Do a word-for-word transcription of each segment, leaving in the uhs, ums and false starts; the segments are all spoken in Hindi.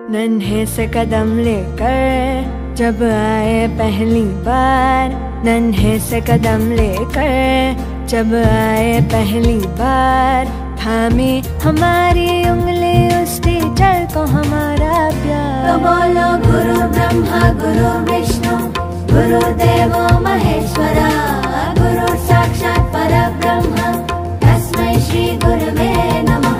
नन्हे से कदम लेकर जब आए पहली बार, नन्हे से कदम लेकर जब आए पहली बार, थामी हमारी उंगली उस टीचर को हमारा प्यार। तो बोलो गुरु ब्रह्मा गुरु विष्णु गुरुदेवो महेश्वरा, गुरु साक्षात् परब्रह्म तस्मै श्री गुरवे नमः।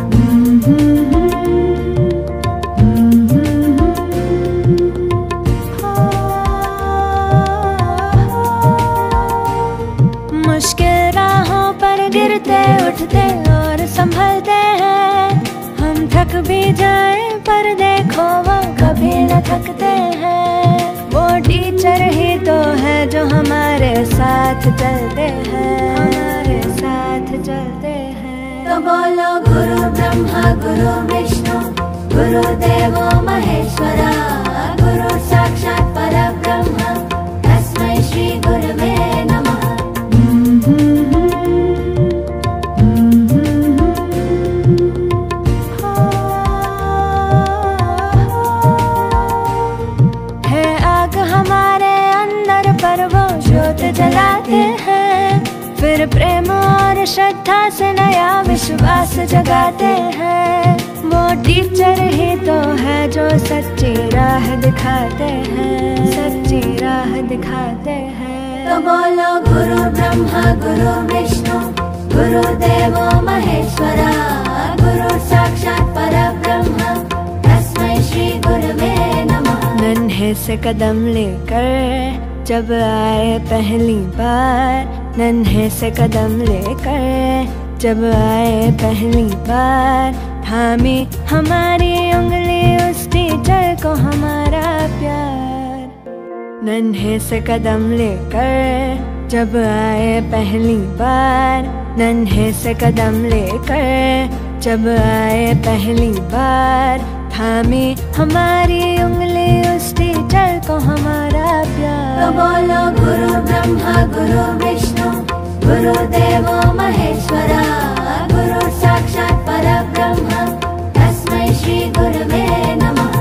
मुश्किल राहों पर गिरते उठते और संभलते हैं, हम थक भी जाए पर देखो वो कभी न थकते हैं। वो टीचर ही तो है जो हमारे साथ चलते हैं, हमारे साथ चलते हैं। तो बोलो गुरु ब्रह्मा गुरु विष्णु गुरुदेवो महेश्वरा, गुरु साक्षात् परब्रह्म तस्मै श्री गुरवे नमः। जलाते हैं, फिर प्रेम और श्रद्धा से नया विश्वास जगाते हैं। वो टीचर ही तो है जो सच्ची राह दिखाते हैं, सच्ची राह दिखाते हैं। तो बोलो गुरु ब्रह्मा गुरु विष्णु गुरुदेवो महेश्वरा, गुरु साक्षात् परब्रह्म तस्मै श्री गुरवे नमः। नन्हे से कदम लेकर जब आए पहली बार, नन्हे से कदम लेकर जब आए पहली बार, थामी हमारी उंगली उस टीचर को हमारा प्यार। नन्हे से कदम लेकर जब आए पहली बार, नन्हे से कदम लेकर जब आए पहली बार, थामी हमारी उंगली उस टीचर को हमारा प्यार। तो बोलो गुरु ब्रह्मा गुरु विष्णु गुरुदेवो महेश्वरा, गुरु साक्षात् परब्रह्म तस्मै श्री गुरवे नमः।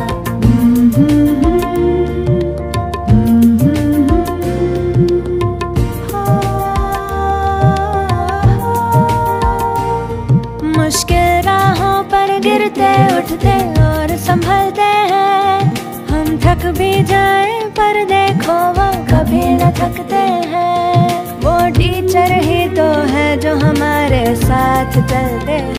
मुश्किल राहों पर गिरते उठते और संभलते हैं, हम थक भी जाए पर देखो वो कभी न थकते हैं। वो टीचर ही तो है जो हमारे साथ चलते हैं।